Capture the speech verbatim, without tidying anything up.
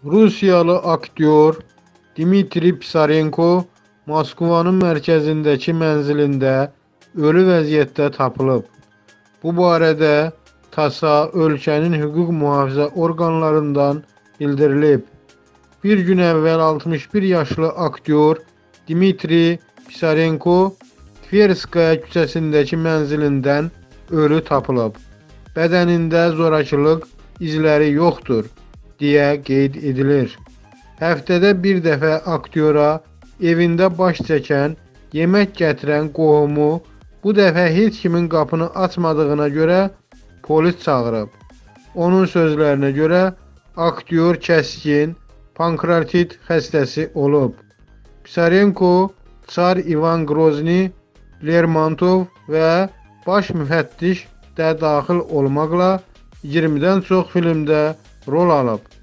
Rusiyalı aktyor Dmitri Pisarenko Moskvanın mərkəzindəki mənzilində ölü vəziyyətdə tapılıb. Bu barədə TASS-a ölkənin hüquq mühafizə orqanlarından bildirilib. Bir gün əvvəl altmış bir yaşlı aktyor Dmitri Pisarenko Tverskaya küçəsindəki mənzilindən ölü tapılıb. Bədənində zorakılıq izləri yoxdur, deyə qeyd edilir. Həftədə bir dəfə aktyora evində baş çəkən, yemək gətirən qohumu bu dəfə heç kimin qapını açmadığına görə polis çağırıb. Onun sözlərinə görə aktyor kəskin pankreatit xəstəsi olub. Pisarenko, Çar İvan Grozny, Lermontov və baş müfəttiş də daxil olmaqla iyirmidən çox filmdə rol alıb.